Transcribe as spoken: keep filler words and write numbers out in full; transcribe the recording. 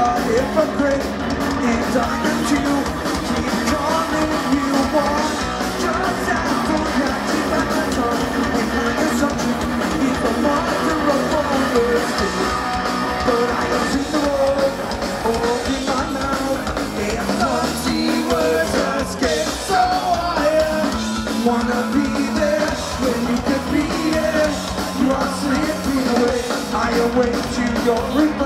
a hypocrite, and I'm a Jew. Keep calling you one. Just out for catching by my tongue. And my assumption is the mother of all mercy. But I don't see the road, open my mouth, and naughty words escape. So I wanna be there when you could be here. You are slipping away. I await you, your